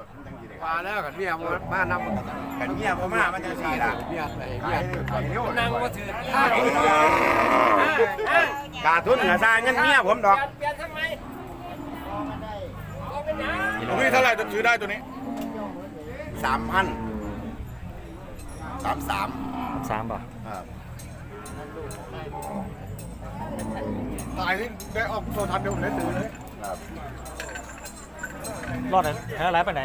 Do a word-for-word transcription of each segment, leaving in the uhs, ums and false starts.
ปลาแล้วกันเมียมาน้ำกันเมียพ่อมามันจะสี่ละเมียไอ้เมียนั่งก็ถือขาดทุนกระซ่าเงินเมียผมดอกพี่เท่าไหร่จะซื้อได้ตัวนี้สามพันสามสามสามบ่ตายที่ได้ออกโซทันเดียวผมได้ซื้อเลยรอดไหนไปไหน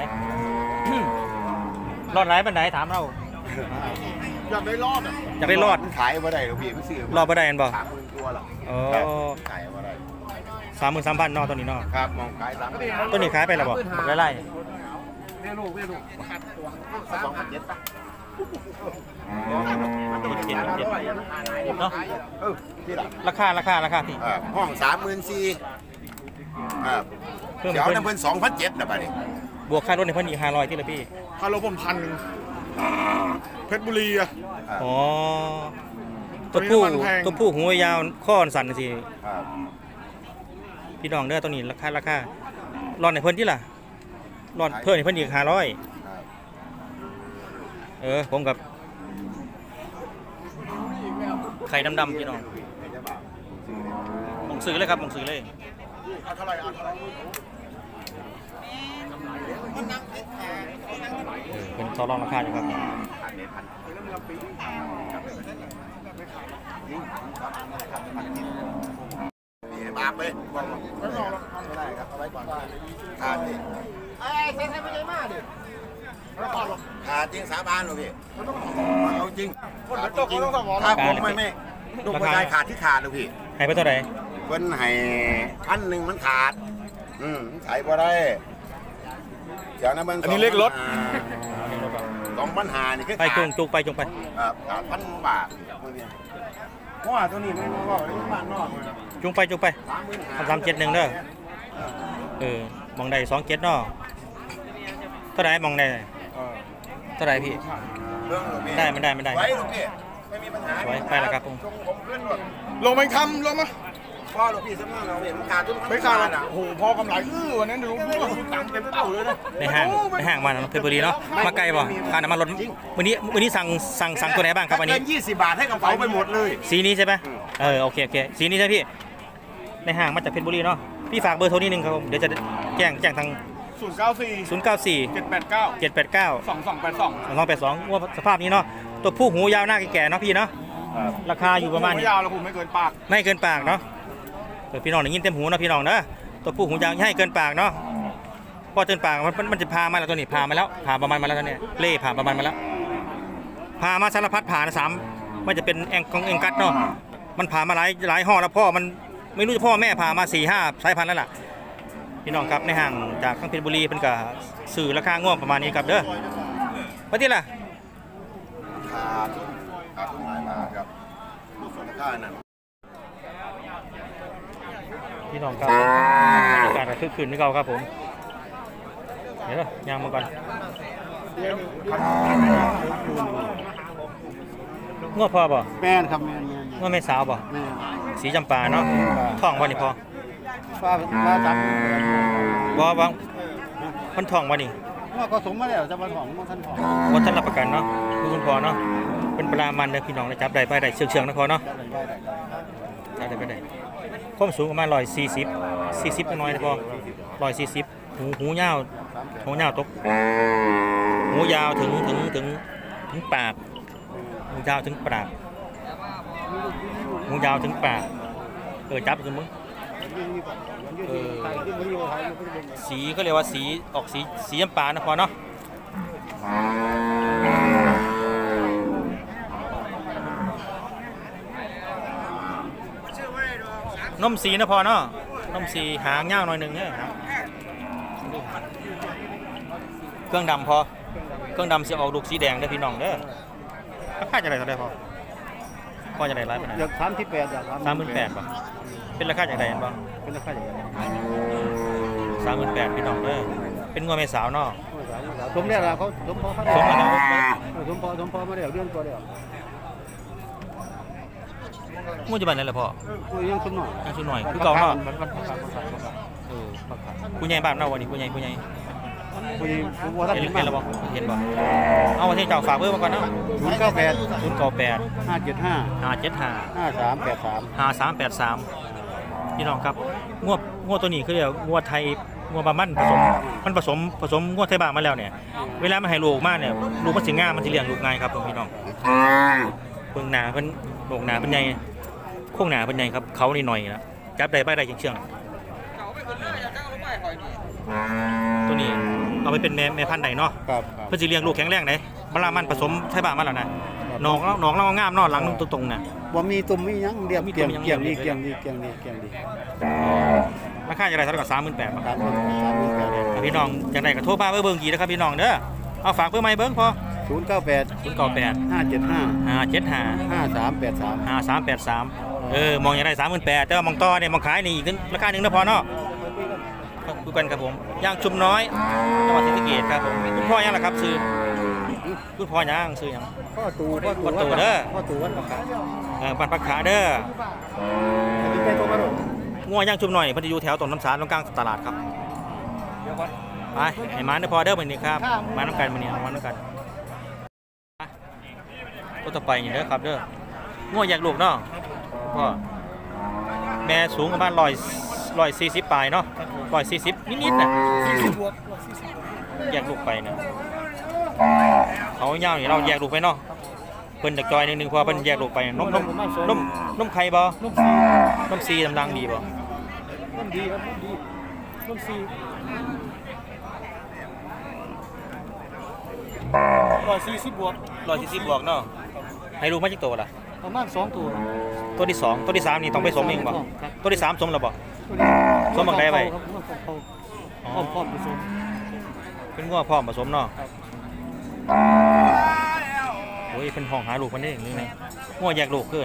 รอดไหนไปไหนถามเราอยากได้รอดอ่ะอยากได้รอดขายมาได้หรือพี่ไม่ซื้อรอดมาได้กันบ่สามหมื่นตัวหรอโอ้ขายมาได้สามหมื่นสามพันนอตัวนี้นอครับมองขายสามตัวนี้ขายไปแล้วบ่ไล่ไล่เม่ลูกเม่ลูกขาดตัวสองพันเจ็ดป่ะเจ็ดเจ็ดเนาะราคาราคาราคาที่ห้องสามหมื่นสี่เดี๋ยวน้ำเพิ่นสองพันเจ็ดนะป่ะนี่บวกค่ารถในเพิ่นอีกห้าร้อยที่ละพี่ค่ารถผมพันเพชรบุรีอ่ะอ๋อตัวผู้ตัวผู้หัวยาวข้อสั่นสิพี่น้องเด้อตัวนี้ราคาราคารอดในเพิ่นที่ล่ะรอดเพิ่นในเพิ่นอีกห้าร้อยเออผมกับไข่ดำๆพี่น้องมองซื้อเลยครับมองซื้อเลยเท่าไหร่เท่าไหร่เป็นต่อรองราคาอยู่ครับบาปไปไม่ได้ครับเอาไว้ก่อนขาดดิไอ้เซ็นให้ไม่ใช่มากดิขาดจริงสาบานหรอพี่เอาจริงถ้าผมไม่ไม่ลูกผู้ชายขาดที่ขาดหรอพี่ให้ไปเท่าไหร่เพิ่นให้พันหนึ่งมันขาดอืมใส่บ่ได้เดี๋ยวนะมันอันนี้เลขรถสองปัญหานี่คือไปจุงจุงไปจุงไปครับขาดพันบาทเพราะว่าตัวนี้ไม่รู้ว่าบ้านนอกจุงไปจุงไปสามเจ็ดหนึ่งเด้อเออมองได้สองเจ็ดเนาะเท่าไหร่มองได้เท่าไหร่พี่ได้ไม่ได้ไม่ได้ไว้ลูกพี่ไม่มีปัญหาไว้ไปแล้วครับผมลงไปทำลงมาพ่อลูกพี่สมมติเราเห็นขาดทุนไม่ขาดอ่ะโอ้โหพอกำไรอื้อวันนั้นดูดูดูตังเต็มเป้าเลยนะในห้างในห้างมาเพชรบุรีเนาะมาไกลป่ะค่าน้ำมันรถวันนี้วันนี้สั่งสั่งสั่งตัวไหนบ้างครับวันนี้ยี่สิบบาทให้กระเป๋าไปหมดเลยสีนี้ใช่ไหมเออโอเคโอเคสีนี้ใช่พี่ในห้างมาจากเพชรบุรีเนาะพี่ฝากเบอร์โทรนิดนึงครับผมเดี๋ยวจะแจ้งแจ้งทางศูนย์เก้าสี่ศูนย์เก้าสี่เจ็ดแปดเก้าเจ็ดแปดเก้าสองสองแปดสองสองแปดสองว่าสภาพนี้เนาะตัวผู้หูยาวหน้าแก่ๆเนาะพี่เนาะราคาอยู่ประมาณนี้ยาวแล้วผมไม่เกินปากไม่เกินปากเนาะเออพี่น้องได้ยินเต็มหูเนาะพี่น้องเนาะตัวผู้หูยาวให้เกินปากเนาะพอเกินปากมันมันจะพามาแล้วตัวนี้พามาแล้วพาประมาณมาแล้วเนี่ยเล่พาประมาณมาแล้วพามาสารพัดผ่านสามมันจะเป็นแองกองแองกัดเนาะมันพามาหลายหลายห่อแล้วพ่อมันไม่รู้จะพ่อแม่พามาสี่ห้าสายพันธุ์แล้วล่ะพี่น้องครับในห้างจากข้างเพชรบุรีเป็นกับสื่อราคาง่วงประมาณนี้ครับเด้อมาที่ล่ะขาดขาดทุนหลายบาทครับส่วนราคานั้นพี่น้องครับการกระทึกคืนนี่เก่าครับผมเดี๋ยวย่างมาก่อนง้อพอบ่แม่ครับแม่ง้อแม่สาวบ่สีจำปาเนาะท่องวันนี้พอว่าว่าจับว่าว่าพันทองวันนี้ว่าก็สมมาแล้วจะมาทองมาท่านทองว่าท่านรับประกันเนาะคือคุณพอเนาะเป็นปลามันเลยพี่น้องได้จับได้ไปได้เชือกเชือกนะพอเนาะได้ได้ไปได้ความสูงประมาณร้อยสี่สิบสี่สิบน้อยนะพอร้อยสี่สิบหูหูยาวหูยาวตกหูยาวถึงถึงถึงถึงปากหูยาวถึงปากหูยาวถึงปากเออจับคือมึงสีก็เรียกว่าสีออกสีสีน้ำปลานะพอเนาะนมสีนะพอเนาะนมสีหางเงาหน่อยหนึ่งเนี่ยเครื่องดำพอเครื่องดำสีออกลูกสีแดงได้พี่น้องเด้อค่าจะได้เท่าไรพอพอจะได้ร้ายไปไหนอยากสามที่แปดอยากสามหมื่นแปดป่ะเป็นราคาอย่างไรบ้างเป็นราคาอย่างไรสามหมื่นแปดพี่น้องเด้อเป็นงัวแม่สาวเนาะสมเนี่ยละเขาสมพอเขาสมแล้วสมพอสมพอมาเดี๋ยวเรื่องตัวเดียวงูจะบันนั่นแหละพ่อยังชุนหน่อยยังชุนหน่อยคือเก่าเนาะผู้ใหญ่บ้านเราวันนี้ผู้ใหญ่ผู้ใหญ่คุยผมว่าท่านเห็เห็นนเห็นมาแล้วบ่เห็นบ่เอาที่เจ้าฝากเบอร์มาก่อนเนาะศูนย์เก้าแปดศูนย์เก้าแปดห้าเจ็ดห้าห้าเจ็ดห้าห้าสามแปดสามห้าสามแปดสามพี่น้องครับงวดงวดตัวนี้คือเรียกงวดไทยงวดบามันผสมมันผสมผสมงวดไทยบามาแล้วเนี่ยเวลามันให้ลูกออกมาเนี่ยลูกมันสิงามมันสิเลี้ยงลูกง่ายครับพี่น้องเบิ่งหน้าเพิ่นโหนกหน้าเพิ่นใหญ่โค้งหน้าเพิ่นใหญ่ครับเขานี่หน่อยนะจับได้ไปได้เชื่องๆตัวนี้เอาไปเป็นแม่แม่พันธุ์ใดเนาะครับเพื่อจะเลี้ยงลูกแข็งแรงเลยบลามันผสมไทยบ้านมาแล้วนะหนองหนองเรางามเนอหลังตรงๆนะบ่มีตุ่มมีหยังเดียบมีตุ่เกี่ยมงมีหยังเกี่ยงนี่เดีเกี่ยยว งนี่เกี่ยงนี่เกี่ยงนี่ราคาจะได้เท่ากับสามหมื่นแปดสามหมื่นสามหมื่นแปดพี่น้องอยากได้ก็โทรมาเบอร์เบิ้งกี่นะครับพี่น้องเด้อเอาฝากเบอร์ใหม่เบิ้งพอศูนย์เก้าแปดศูนย์เก้าแปดห้าเจ็ดห้าห้าเจ็ดห้าห้าสามแปดสามห้าสามแปดสามเออมองอยากได้สามหมื่นแปดแต่ว่ามองต่อเนี่ยมองขายนี่อีกราคาหนึ่งนะพอเนาะดูกันครับผมย่างชุมน้อยจังหวัดศรีสะเกษครับผมคุณพ่อยังล่ะครับซื้อคุณพ่อย่างซื้อยังพ่อตู่พ่อตู่พ่อตู่เด้อพ่อตู่วันประกาศเออปันปักขาเด้อดีใจโทรมาดูงัวย่างชุมหน่อยเพิ่นจะอยู่แถวต้นน้ำสารตรงกลางตลาดครับไปไอ้หมาเด้อพอเด้อมื้อนี้ครับมาน้ำกันมื้อนี้เอามาน้ำกันไปตัวต่อไปนี่เด้อครับเด้องัวแยกลูกเนาะพ่อแม่สูงประมาณร้อยร้อยสี่สิบปลายเนาะร้อยสี่สิบนิดๆน่ะแยกลูกไปนะเขาเงานี่เราแยกลูกไปเนาะเพิ่นจากจอยนิดนึงเพราะเพิ่นแยกลูกไปนมนมนมนมไข่บ่นุ่มซีนมซีดำลังดีบ่นุ่มดีครับนุ่มดีนุ่มซีร้อยสี่สิบบวกร้อยสี่สิบบวกเนาะให้ลูกมาจักตัวล่ะประมาณสองตัวตัวที่สองตัวที่สามนี่ต้องไปสมเองบ่ครับตัวที่สามสมแล้วบ่สมบักได้ไว้ครับพร้อมพร้อมผสมเป็นงัวพร้อมผสมเนาะโอ้ยเพิ่นห้องหาลูกเพิ่นได้นึงนี่งัวแยกลูกเกิน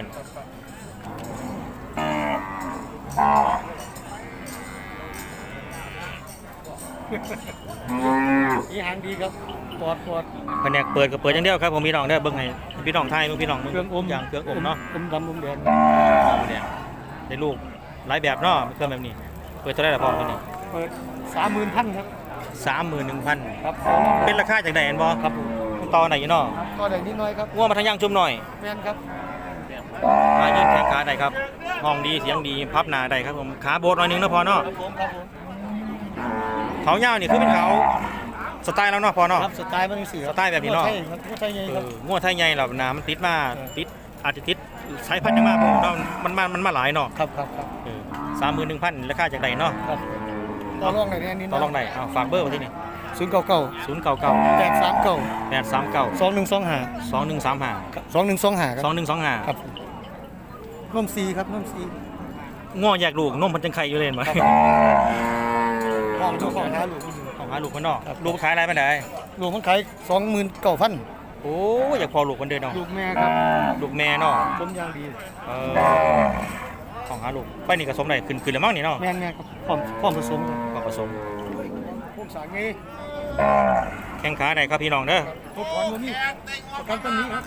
นี่หางดีครับปอดปอดแผนกเปิดก็เปิดอย่างเดียวครับผมพี่น้องเด้อเบิ่งให้พี่น้องไทยเบิ่งพี่น้องเครื่องอมอย่างเครื่องอมเนาะอมดำอมแดงเนี่ยได้ลูกหลายแบบเนาะเครื่องแบบนี้เปิดเท่าไหร่ล่ะพ่อตัวนี้เปิดสามหมื่นพันครับสามหมื่นหนึ่งพันครับเป็นราคาจากไหนเห็นบ่ครับผมต่อไหนอยู่เนาะก็ได้นิดหน่อยครับงัวมาทางย่างชุมหน่อยแม่นครับมายืนแข้งขาได้ครับห้องดีเสียงดีพับหน้าได้ครับผมขาโบดหน่อยหนึงนะพอเนาะครับผมครับผมเขายาวนี่คือเป็นเขาสไตล์แล้วเนาะพอเนาะครับสไตล์มันสีสไตล์แบบนี้เนาะใช่ครับใช่ไงเอครับองัวไทยใหญ่แล้วน้ำมันติดมาติดอาจจะติดสายพันธุ์ยังมาผมเนาะมันมามันมาหลายเนาะครับครับครับสามหมื่นหนึ่งพันราคาจากไหนเนาะครับต่อรองไหนเนี่ยนิดหต่น่อรองไหนเอาฝากเบอร์ไว้ที่นี่ศูนย์เก้าเก้าศูนย์เก้าเก้าแปดสามเก้าแปดสามเก้าสองหนึ่งสองห้าสองหนึ่งสามห้าสองหนึ่งสองห้าคสรัอบ งหนึ่งสองห้าครับนมซีครับนมซีงัวแยกลูกนมมันจังไข่อยู่เลยเห็นไหมห้องเจ้าของหาลูกของหาลูกมันเนาะลูกขายอะไรไม่ได้ลูกมันขายสองหมื่นเก้าพันโอ้อยากพอลูกคนเดินเนาะลูกแม่ครับลูกแม่เนาะสมยางดีเออของหาลูกไปนี่ก็สมได้ขึ้นขึ้นแล้วมั้งนี่เนาะแม่แม่ครับพร้อมพร้อมผสมครับก็ผสมพวกสางนี้แข้งขาได้ครับพี่น้องเด้อพวกถอนมันนี่ประกันต้นนี้ครับ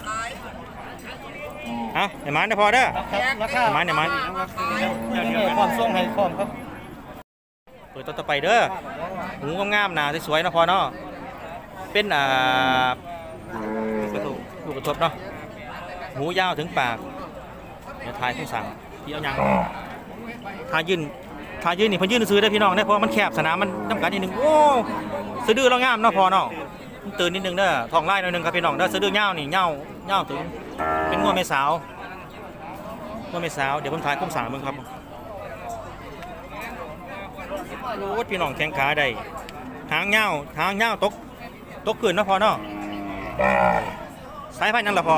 เอาไอ้มันได้พอเด้อครับราคาไอ้มันไอ้มันความส่งให้พร้อมครับเปิดตัวต่อไปเด้อหูงามๆหนาสวยๆเนาะพอเนาะเป็นอ่าลูกกระทบเนาะหูยาวถึงปากเดี๋ยวทายผู้สั่งที่เอายังทายยืนทายยืนนี่เพิ่นยืนซื้อได้พี่น้องได้เพราะมันแคบสนามมันจำกัดนิดนึงโอ้สะดือเรางามเนาะพอเนาะตื่นนิดนึงเด้อท้องไล่หน่อยนึงครับพี่น้องเด้อสะดือเงานี่เงาเงาถึงเป็นงัวแม่สาวงัวแม่สาวเดี๋ยวผมถ่ายคุ้มสั่งมึงครับโอ้พี่น้องแข้งขาได้หางเงาหางเงาตกตกขึ้นเนาะพอเนาะสายพันธุ์นั่นละพอ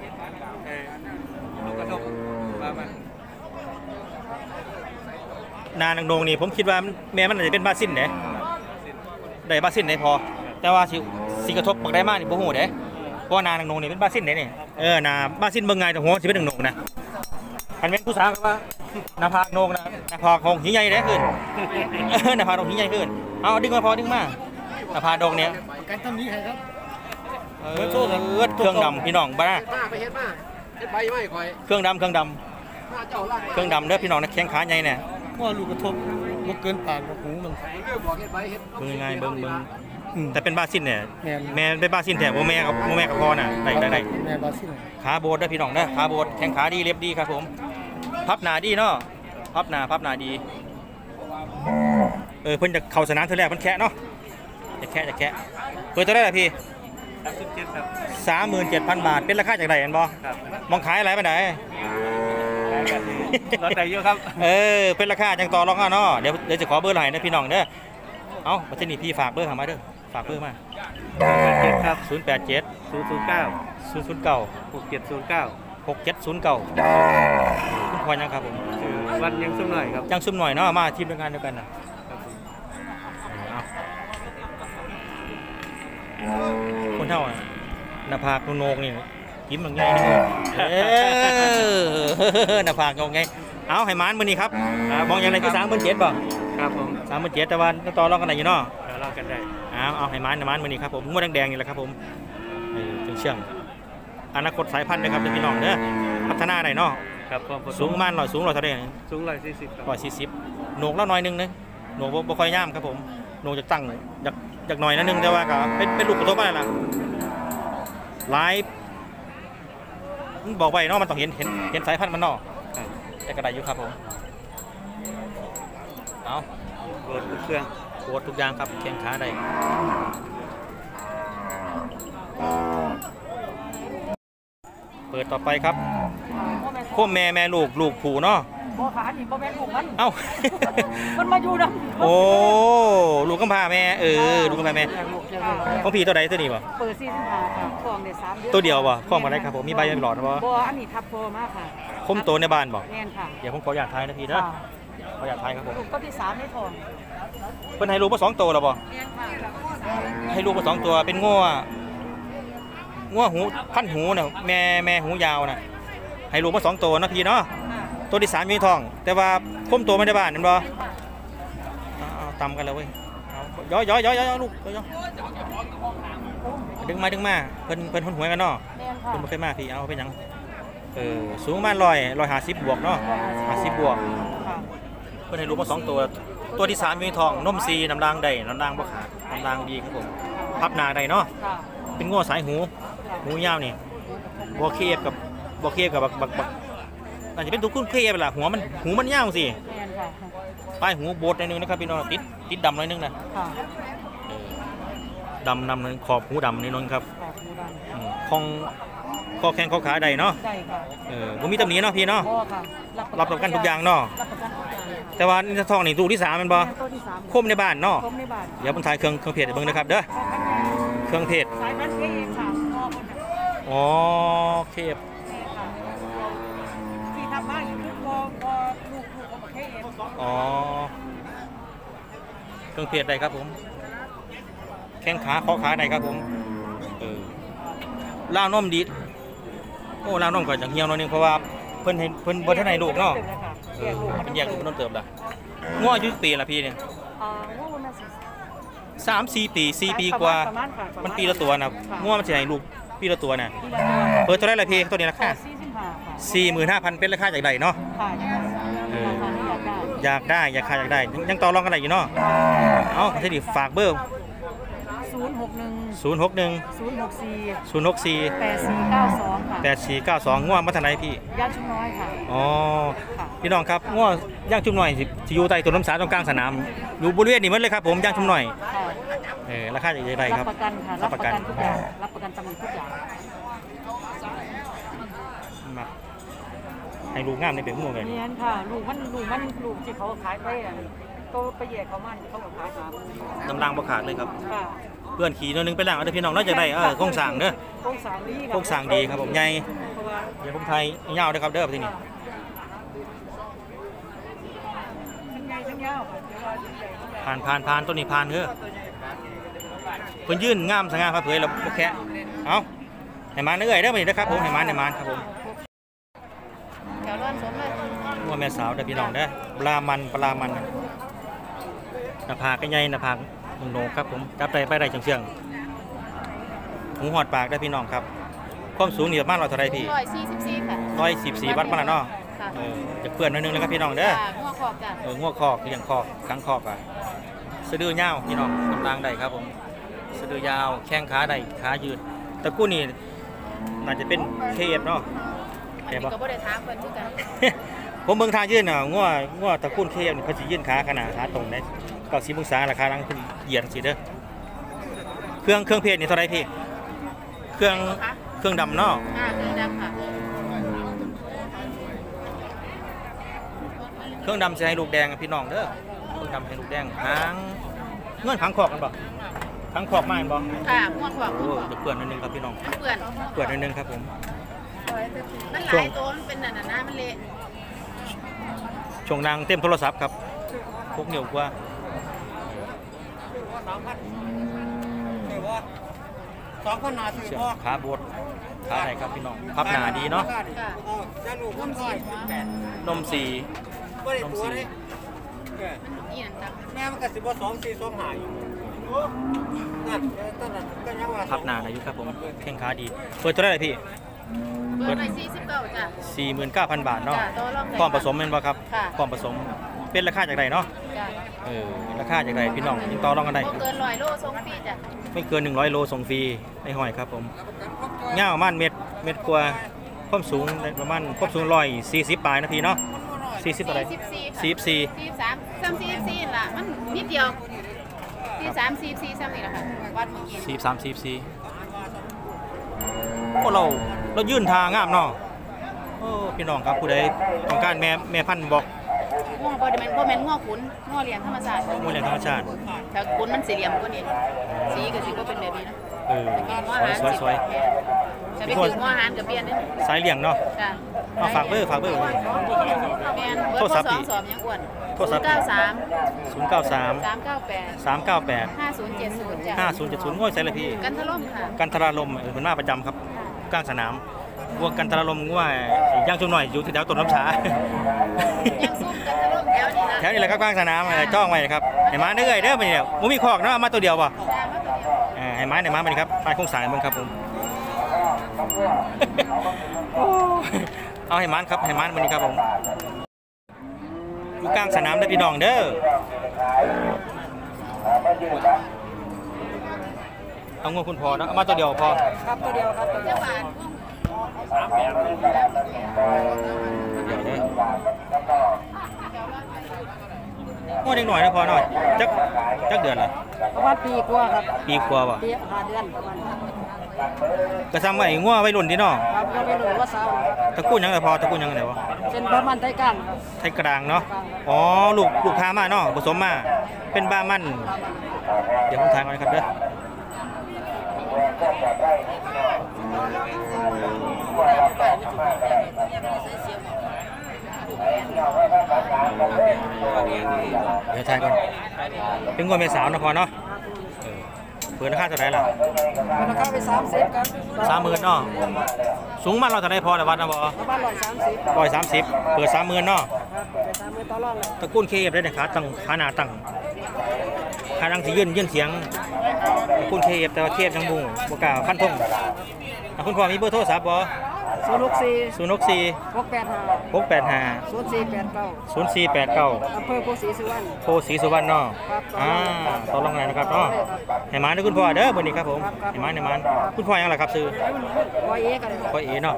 นานังโดงนี่ผมคิดว่าแม่มันอาจจะเป็นบาซินเด้ได้บาซินได้พอ แต่ว่าสิสิกระทบปักได้มากนี่บ่ฮู้เด้เพราะนานังโดงนี่เป็นบาซินเด้นี่เออนาบาซินเบิ่งไงแต่หัวสิเป็นหนึ่งโหนกนะคันเป็นผู้สาวก็ว่าหน้าผากโหนกนะหน้าผากของหิใหญ่เด้ขึ้นเออหน้าผากของหิใหญ่ขึ้นเอาดึงมาพอดึงมาหน้าผากดอกเนี่ยการต้นนี้ให้ครับเออเครื่องดำพี่น้องบ้ามาไปเฮ็ดมาเฮ็ดใบไม่ค่อยเครื่องดำเครื่องดมาเจ้าลากำเครื่องดำเด้อพี่น้องนะแข้งขาใหญ่เนี่ยว่าลูกกระทบมันเกินปากกับหูมันเรื่องบอกเฮ็ดใบเฮ็ดเบิ่งยังไงเบิ่งเบิ่งอืมแต่เป็นบาซินเนี่ยแม่นแม่เป็นบาซินแถบโมแม่กับโมแม่กับพ่อน่ะได้ได้ได้แม่บาซิลขาโบดได้อพี่น้องนะขาโบดแข้งขาดีเรียบดีครับผมพับหนาดีเนาะพับหนาพับหนาดีเออเพิ่นจะเข้าสนามเท่าแรกมันแคะเนาะจะแคะจะแคะเปิดตัวได้ละพี่สามหมื่นเจ็ดพันบาทเป็นราคาจากไหนอันบอมองขายอะไรไปไหนรถไหนเยอะครับเออเป็นราคาจังต่อรองเอาเนาะเดี๋ยวเดี๋ยวจะขอเบอร์หน่อยนะพี่น้องเด้อเอาบัตรนี้พี่ฝากเบอร์หามาเด้อฝากเบอร์มาเจ็ดครับศูนย์แปดเจ็ดศูนย์ศูนย์เก้าศูนย์ศูนย์เก้าหกเจ็ดศูนย์เก้าหกเจ็ดศูนย์เก้าคุณพอยังครับผมคือวันยังซุ่มหน่อยครับยังซุ่มหน่อยเนาะมาทีมงานเดียวกันนะคนเท่าอะหน้าผากโนกๆนี่ยิ้มอย่างไงนี่เออหน้าผากงงไงเอาให้มานมือนี้ครับมองอย่างไรคือสามหมื่นเจ็ดบ่ครับผมสามหมื่นเจ็ดแต่ว่าต่อรองกันไหนอยู่เนาะเดี๋ยวเรากันได้เอาเอาให้มานให้มานมือนี้ครับผมงวดแดงๆนี่แหละครับผมเออเชื่องอนาคตสายพันธุ์นะครับพี่น้องเด้อพัฒนาหน่อยเนาะครับผมสูงประมาณร้อยสูงร้อยเท่าไหร่สูงร้อยสี่สิบครับร้อยสี่สิบโหนกแล้วหน่อยนึงนะโหนกบ่ค่อยย่ามครับผมโหนกจะตั้งอยากอยากหน่อยนิดนึงแต่ว่าก็เป็นเป็นลูกกระทบอะไรล่ะไลฟ์บอกไว้เนาะมันต้องเห็นเห็นเห็นสายพันธุ์มันเนาะแต่กระไดอยู่ครับผมเอาเปิดเครื่องโคตรทุกอย่างครับแข้งขาได้เปิดต่อไปครับโค้แม่แม่ลูกลูกผูเนาะบ่ขานี่บ่แม่นลูกมันเอ้ามันมาอยู่นำโอ้ลูกกำพร้าแม่เออลูกกำพร้าแม่ของพี่ตัวใดตัวนี้ป่ะเปิดสี่สิบห้าค่ะคลองได้สามเดือนตัวเดียวป่ะข้องมาได้ครับผมมีใบมีหลอดป่ะบ่อันนี้ทับโพมากค่ะคมโตในบ้านป่ะแม่นค่ะเดี๋ยวผมขออยากทายนะพี่นะค่ะขออยากทายครับผมลูกก็ที่สามในท้องเพิ่นให้ลูกมาสองตัวแล้วป่ะแม่นค่ะให้ลูกมาสองตัวเป็นงัวงัวหูพันหูน่ะแม่แม่หูยาวน่ะให้ลูกมาสองตัวนะพี่เนาะตัวที่สามมีทอง แต่ว่าคมโตไม่ได้บ้านนั่นป่ะเอาเอาตำกันเลยเว้ยเอาย่อยย่อยย่อยย่อยลูกย่อยย่อยดึงมาดึงมาเพิ่นเพิ่นหุ่นหวยกันเนาะแม่นค่ะเพิ่นบ่เคยมาพี่เอาเป็นหยังเออสูงประมาณร้อยร้อยห้าสิบบวกเนาะห้าสิบบวกค่ะเพิ่นให้ลูกมาสองตัวตัวที่สามมีทองนมซีน้ำรางได้น้ำรางบ่ขาดน้ำรางดีครับผมพับหนาได้เนาะค่ะเป็นง้อสายหูหูยาวนี่บ่เคฟกับบ่เคฟกับบักบักบักอาจจะเป็นตัวคุ้นเคฟไปล่ะหัวมันหูมันยาวสิแม่นค่ะปลายหูโบดหน่อยนึงนะครับพี่น้องติดติดดำหน่อยนึงนะค่ะเออดำดำหน่อยขอบหูดำนิดนึงครับขอบคุณดังอืมคองคอแข้งคอขาได้เนาะได้ค่ะเออบ่มีตำหนิเนาะพี่เนาะบ่ค่ะรับประกันทุกอย่างเนาะรับประกันทุกอย่างค่ะแต่ว่านี่ทองนี่ตู้ที่สามแมันบ่แม่ตัวที่สามคมในบ้านเนาะคมในบ้านเดี๋ยวผมถ่ายเครื่องเครื่องเพจให้เบิ่งนะครับเด้อเครื่องเพจสายพันธุ์เพเองค่ะพ่อคนน่ะอ๋อเคฟที่ทำมาอยู่คือพอพอลูกลูกของประเทศเองอ๋อเครื่องเพจได้ครับผมแข้งขาคอขาได้ครับผมเออล่าวนมดีโอ้ล่าวนมก็จังเหี่ยวหน่อยนึงเพราะว่าเพิ่นให้เพิ่นบ่ทันให้ลูกเนาะเออเป็นแยกลูกมันต้องเติบล่ะงัวอายุปีละพี่เนี่ยอ่าว่าวันนั้นสิสามสี่ปีสี่ปีกว่าประมาณค่ะประาณมันปีละตัวนะค่ะงัวมันสิให้ลูกปีละตัวน่ะปีละตัวเปิดตัวได้ละพี่ตัวนี้ราคาสี่สิบห้าค่ะสี่หมื่นห้าพันเป็นราคาจากใดเนาะค่ะยังเออราคาที่อยากได้อยากได้อยากขายอยากได้ยังยังต่อรองกันได้อยู่เนาะเอ้าทีนี้ฝากเบอร์ศูนย์หกหนึ่งศูนย์หกหนึ่งศูนย์หกสี่ศูนย์หกสี่แปดสี่เก้าสองค่ะแปดสี่เก้าสองง่วงมาทางไหนพี่ย่านชุมน้อยค่ะอ๋อค่ะพี่น้องครับง่วงย่างชุ่มหน่อยสิสิอยู่ใต้ต้นน้ำสาตรงกลางสนามอยู่บริเวณนี้หมันเลยครับผมย่างชุ่มหน่อยค่ะเออราคาจะได้ครับรับประกันค่ะรับประกันทุกอย่างรับประกันตำหนิทุกอย่างมาให้ลูกงามในเป็นง่วงเลยเนียนค่ะลูกมันลูกมันลูกที่เขาขายไปอ่ะโตไปแยกเขามันเขาก็ขายหาน้ำรางบ่ขาดเลยครับค่ะเพื่อนขี่ตัวหนึงไปล่างเอาเด้อพี่น้องน่าจะได้เออโครงสร้างเด้อโครงสร้างดีโครงสร้างดีครับผมใหญ่เพราะว่าเดี๋ยวผมไทยยาวเด้อครับเด้อที่นี่ทั้งใหญ่ทั้งยาวค่ะเดี๋ยวว่าใหญ่ทั้งยาวผ่านผ่านผ่านต้นนี้ผ่านเด้อเพิ่นยื่นงามสง่าพระเผยแล้วบ่แค่เอาให้มานเอ้อยเด้อมื้อนี้เด้อครับผมให้มานให้มานครับผมเดี๋ยวร้อนสมเลยงัวแม่สาวเด้อพี่น้องเด้อปลามันปลามันหน้าผากก็ใหญ่หน้าผากโหนกครับผมจับได้ไปได้เชียงๆหูหอดปากได้อพี่น้องครับความสูงนี่ประมาณเราเท่าไรพี่ร้อยสี่สิบสี่ค่ะร้อยสิบสี่วัดมาแล้วเนาะค่ะเออจะเพื่อนหนิดนึงแล้วครับพี่น้องเด้อค่ะหัวขอบจ้ะเอองัวคอกเลี้ยงคอกขังคอกอ่ะสะดือเงาวพี่น้องกำลังได้ครับผมสะดือยาวแข้งขาได้ขายืดตะกู้นี่น่าจะเป็นเคเอฟเนาะอันนี้ก็บ่ได้ถามเพิ่นคือกันผมเบิ่งทางยื่นอ่ะงัวงัวตะกู้เคเอฟนี่เพิ่นสิยื่นขาขนาดขาตรงได้เก้าสิบองศาราคาลังเพิ่นเหยียดสิเด้อเครื่องเครื่องเพจนี่เท่าไหร่พี่เครื่องเครื่องดำเนาะอ่าเครื่องดำค่ะเครื่องดำจะให้ลูกแดงพี่น้องเด้อเครื่องดำให้ลูกแดงหางเงื่อนขังขอกกันบ่ขังขอกมาเห็นบ่ค่ะม่วงขวบโอ้จะเปื่อนนิดนึงครับพี่น้องมันเปื่อนเปื่อนนิดนึงครับผมมันหลายตัวมันเป็นนั่นน่ะนะมันเละช่วงนางเต็มโทรศัพท์ครับพกเหนียวกว่าสองพันนาทีเชือกพ่อขาบดขาไหนครับพี่น้องพับหนาดีเนาะค่ะจะหนูคนคอยนมสีไม่ได้ตัวเลยมันอีนั่นตักแม่มันก็สิบสองสี่สองหายนั่นตอนนั้นก็ยังว่าพับหนาอายุครับผมแข้งขาดีเปิดเท่าไหร่พี่เปิดไปสี่สิบเก้าจ้ะสี่หมื่นเก้าพันบาทเนาะจ้ะต่อรองได้พร้อมผสมเป็นบ่ครับค่ะพร้อมผสมเป็นราคาจากใดเนาะจ้ะเออราคาจากใดพี่น้องยังต่อรองกันได้บ่เกินร้อยโลส่งฟรีจ้ะไม่เกินหนึ่งร้อยโลส่งฟรีในห้อยครับผมเงาประมาณเม็ดเม็ดกว่าความสูงประมาณความสูงร้อยสี่สิบปลายนะพี่เนาะสี่สิบอะไรสี่สิบสี่สี่สิบสี่สี่สิบสามซ้ำสี่สิบสี่ล่ะมันนิดเดียวสี่สิบสามสี่สิบสี่ซ้ำนี่แหละค่ะวัดเมื่อกี้สี่สามสี่สี่พวกเราเรายื่นทางงามเนาะโอ้พี่น้องครับผู้ใดต้องการแม่แม่พันธุ์บอกง่วงบ่ได้แม่นบ่แม่นง่วงขุนง่วงเลี้ยงธรรมชาติมูลอย่างธรรมชาติถ้าขุนมันสีเหลี่ยมกว่านี้สีก็สิบ่เป็นแบบนี้นะเออง่วงสวยหารสวยสวยจะไปถึงง่วงหารกับเปลี่ยนเด้อสายเลี่ยงเนาะจ้ะเอาฝากเบอร์ฝากเบอร์ไว้แม่นโทรศัพท์สอีอก งสอบยังอ้วนโทรศัพท์เก้าสามศูนย์เก้าสามสามเก้าแปดสามเก้าแปดห้าศูนย์เจ็ดศูนย์จ้ะห้าศูนย์เจ็ดศูนย์ง่อยใส่เลยพี่กันทะล่มค่ะกันทราลมเออเป็นมาประจำครับกลางสนามวัวกันทราลมว่าย่างชุ่มหน่อยอยู่แถวต้นน้ำชายังซุ่มกันทะล่มแถวนี้นะแถวนี้แหละครับกลางสนามเออจ้องไว้ครับไอ้ม้าเด้อเด้อไปเนี่ยมูมีคอกเนาะเอามาตัวเดียวป่ะจ้ะมาตัวเดียวเออไอ้ม้าในม้าไปนี่ครับไปโค้งสายมึงครับผม เอาให้ม้าครับให้ม้ามันนี่ครับผมอยู่กลางสนามเด้อพี่น้องเด้อเอางวงคุณพอเนาะเอามาตัวเดียวพอครับตัวเดียวครับตัวเดีเจ้ายวบ้านเดี๋ยวเด้อง้อเด็กหน่อยนะพอหน่อยจักจักเดือนละประมาณปีกว่าครับปีกว่าป่ะปีห้าเดือนประมาณนี้กระซ้ำไว้ง้อไว้รุ่นที่เนาะครับก็ไม่รู้ว่าสาวตะกู้ยังไงพอตะกู้ยังไงวะเป็นประมาณไต้กันครับไทยกลางเนาะอ๋อลูกลูกพามาเนาะผสมมาเป็นบ้ามันเดี๋ยวผมถ่ายก่อนนะครับเด้อเดี๋ยวถ่ายก่อนเป็นงวดเมษาเนาะพอเนาะเออเปิดราคาเท่าไหร่ล่ะราคาไปสามสิบครับสามหมื่นเนาะสูงมากเราเท่าไหร่พอแต่วัดนะบอประมาณร้อยสามสิบร้อยสามสิบเปิดสามหมื่นเนาะครับไปสามหมื่นต่อรองเลยตะกุ้นเคเอฟได้นะครับตั้งขาหนาตั้งขาดังสิยื่นยื่นเสียงตะกุ้นเคเอฟแต่ว่าเคเอฟยังบุ้งบกล้าขั้นทงอ่ะคุณพ่อมีเบอร์โทรศัพท์บ่ศูนย์หกสี่ศูนย์หกสี่หกแปดห้าหกแปดห้าศูนย์สี่แปดเก้าศูนย์สี่แปดเก้าอำเภอโพธิ์ศรีสุวรรณโพสีสุวรรณเนาะครับอ่าต่อรองไหนนะครับเนาะให้มาเด้อคุณพ่อเด้อวันนี้ครับผมครับครับให้มาให้มาคุณพ่อยังไงครับซื้อวอยเอกันเลยพ่อเอเนาะ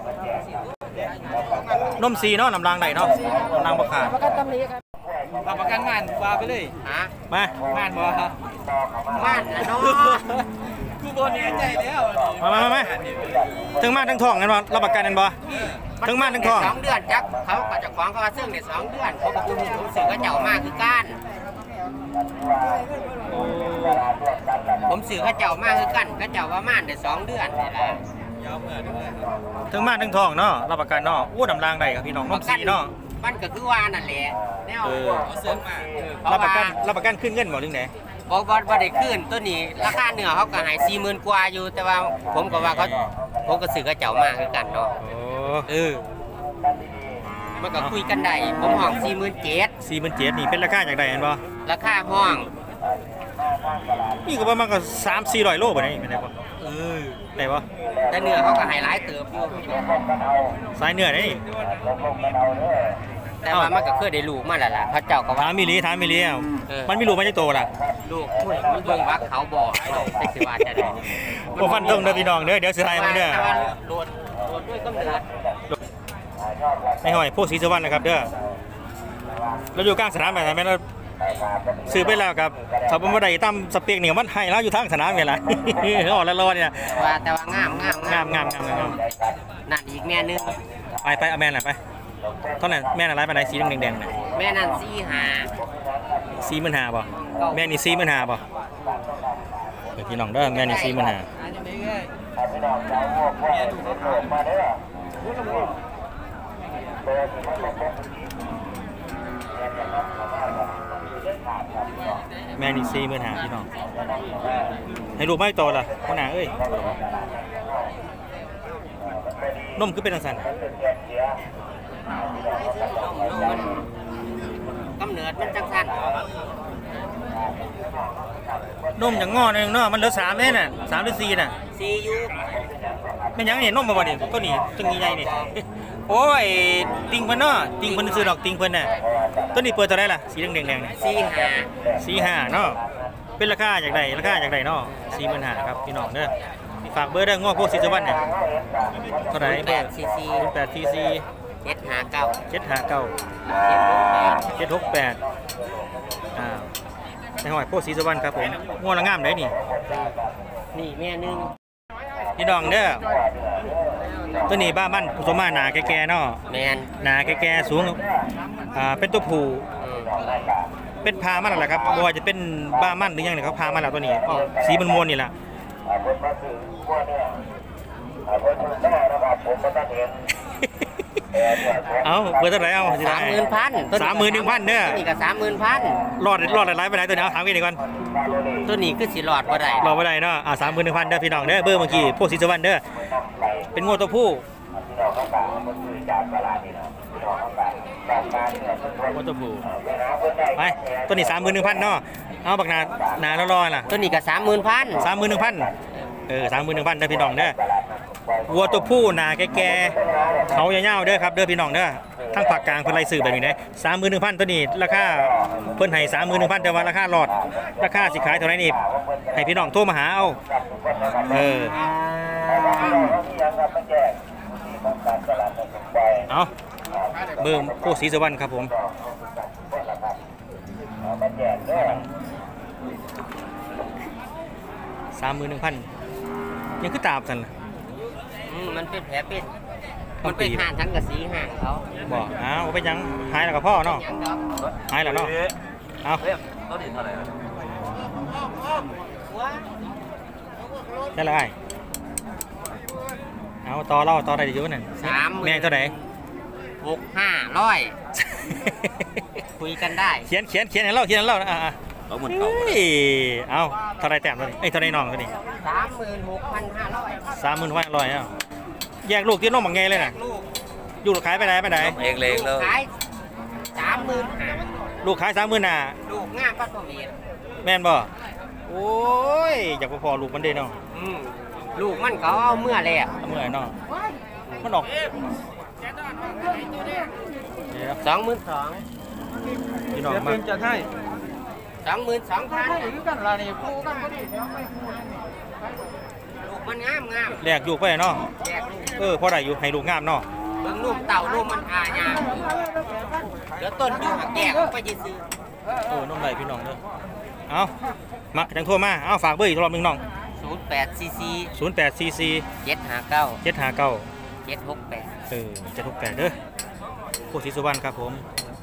นมซีเนาะน้ำรางใดเนาะน้ำรางบ่ขาดประกันตำหนิครับรับประกันงานว่าไปเลยฮะมางานบ่ครับบ้านนะเนาะกูบ่แน่ใจแล้วมามามามาถึงมาทั้งท้องกันบ่รับประกันกันบ่ถึงมาทั้งท้องสองเดือนจักเขาก็จะฟ้องเขาว่าซึ่งเนี่ยสองเดือนเขาก็พูดผมสื่อก็เจ้ามากคือกันผมสื่อเขาเจ้ามากคือกันเขาเจ้าว่าม่านได้สองเดือนนี่แหละถึงมาทั้งท้องเนาะรับประกันเนาะอู้น้ำรางใดครับพี่น้องนมซีเนาะมันก็คือว่านั่นแหละแนวเออเสริมมารับประกันรับประกันขึ้นเงินบ่ถึงไหนบอกว่าบ่ได้ขึ้นตัวนี้ราคาเนื้อเขาก็ใหายสี่หมื่นกว่าอยู่แต่ว่าผมก็ว่าเขาผมก็สื่อเขาเจ้ามากคือกันเนาะโอ้เออมันก็คุยกันได้ผมห้องสี่หมื่นเจ็ดสี่หมื่นเจ็ดนี่เป็นราคาจากใดเห็นบ่ราคาห้องนี่ก็ประมาณก็สามสี่ร้อยโลบ่ได้เป็นไงบ่เออได้บ่แต่เนื้อเขาก็ใหายหลายเติบอยู่สายเนื้อได้นี่แต่ว่ามันก็เคยได้ลูกมาแล้วล่ะเขาเจ้าก็ว่าถามมิลีถามมิลีอ่ะเออมันมีลูกมันจะโตล่ะลูกมันเบิ่งว่าเขาบอกแต่สิว่าจะได้โอ้ฟันเบิ่งเด้อพี่น้องเด้อเดี๋ยวสิให้มันเด้อแต่ว่าโดนโดนด้วยกำเนิดไม่ห้อยพวกศรีสุวรรณนะครับเด้อเราอยู่กลางสนามแบบนั้นแม่เราซื้อไปแล้วครับถ้าบ่ได้ตามสเปคนี่มันให้เราอยู่ทางสนามนี่แหละ เขาออกแล้วรอเนี่ยว่าแต่ว่างามงามงามงามงามงามนั่นอีกแม่นึงไปไปเอาแม่น่ะไปเท่านั้นแม่น่ะร้ายปานใดสีแดงๆน่ะแม่นั่นสี่หาสี่หมื่นห้าบ่แม่นี่สี่หมื่นห้าบ่เดี๋ยวพี่น้องเด้อแม่นี่สี่หมื่นห้าแม่นี่สี่หมื่นห้าพี่น้องให้ลูกไม่โตล่ะพ่อหนาเอ้ยนมคือเป็นอันสั่นมันกำเนิดมันจังสันนมอย่างงอนึงเนาะมันเหลือสามเลยน่ะสามหรือสี่น่ะซียูไม่ยังนี่นมมาบ่นี่ตัวนี้ตัวนี้ใหญ่นี่ โอ้ยติงเพิ่นเนาะติงเพิ่นซื้อดอกติงเพิ่นน่ะตัวนี้เปิดเท่าไหร่ล่ะสีแดงๆนี่สี่หาสี่ห้าเนาะเป็นราคาจากใดราคาจากใดเนาะสี่หมื่นห้าครับพี่น้องเด้อฝากเบอร์เด้องอพวกศรีสุวรรณเนี่ยเท่าไหร่แปดซีซีแปดทีซีเจ็ดหาเก้าเจ็ดห้าเก้าเจ็ดหกแปดเจ็ดหกแปดอ่าในหอยพวกศรีสุวรรณครับผมง่วงละงามเลยนี่นี่แม่นึงพี่น้องเด้อตัวนี้บ้ามันผสมมาหนาแก่ๆเนาะแมนหนาแก่ๆสูงอ่าเป็นตัวผู้อืมเป็นพามันแหละครับบ่ว่าจะเป็นบ้ามันหรือยังเนี่ยเขาพามันแล้วตัวนี้ออกสีมันมวนๆนี่แหละเอาเบอร์เท่าไหร่เอาสามหมื่นพันสามหมื่นหนึ่งพันเด้อตัวนี้ก็สามหมื่นพันรอดรอดหลายๆไปไหนตัวนี้เอาถามกันดีก่อนตัวนี้คือสิหลอดบ่ได้รอดไปไหนเนาะอ่าสามหมื่นหนึ่งพันเด้อพี่น้องเด้อเบอร์เมื่อกี้พวกศรีสุวรรณเด้อเป็นงวดตัวผู้งวดตัวผู้ไปตัวนี้สามหมื่นหนึ่งพันเนาะเอาบักนาหนาแล้วรอล่ะตัวนี้ก็สามหมื่นพันสามหมื่นหนึ่งพันเออสามหมื่นหนึ่งพันเด้อพี่น้องเด้อวัวตัวผู้หนาแก่ๆเขายาวๆเด้อครับเด้อพี่น้องเด้อทั้งภาคกลางเพิ่นไล่ซื้อแบบนี้นะสามหมื่นหนึ่งพันตัวนี้ราคาเพิ่นให้สามหมื่นหนึ่งพันแต่ว่าราคาหลอดราคาสิขายเท่าไหร่นี่ให้พี่น้องโทรมาหาเอาเออเอาเบิ่มโคศรีสุวรรณครับผมสามหมื่นหนึ่งพันยังคือตาบสันล่ะอืมมันเป็นแผลเป็นมันเป็นห่างทั้งกับสีห่างเขาบอกอ้าวไปยังหายแล้วกับพ่อเนาะยังดอกหายแล้วเนาะเอาใช่เลยเอาต่อเล่าต่อได้อยู่นั่นสามหมื่นแม่เท่าไหร่หกห้าร้อยคุยกันได้เขียนเขียนเขียนให้เราเขียนให้เราอ่าเอาเหมือนเก่าเอาเท่าไรแต้มตัวนี้เอ้ยเท่าไรน้องตัวนี้สามหมื่นหกพันห้าร้อยสามหมื่นห้าร้อยอ่ะแยกลูกที่น้องบางไงเลยน่ะลูกอยู่ขายไปไหนไปไหนเองเลยเลยขายสามหมื่นห้าลูกขายสามหมื่นน่ะลูกงามปัตตวีแม่นบ่โอ้ยอยากไปพอลูกมันเด้เนาะอืมลูกมันเขาเอาเมื่อแรกเมื่อยเนาะมันออกสองหมื่นสองพี่น้องมาจะให้สองหมื่นสองพันกันละนี่คู่กันพอดีลูกมันงามงามแลกอยู่ไปเนาะแจกลูกเออพอได้อยู่ให้ลูกงามเนาะเบิ่งลูกเต่าลูกมันอายาเดี๋ยวต้นอยู่หักแยกไปยืนซื้อเออน้องไหลพี่น้องเด้อเอามาจังทั่วมาเอาฝากเบอร์อีกรอบหนึงน้องศูนย์แปดซีซีศูนย์แปดสี่สี่เจ็ดห้าเก้าเจ็ดห้าเก้าเจ็ดหกแปดเออเจ็ดหกแปดเด้อโคศรีสุวรรณครับผม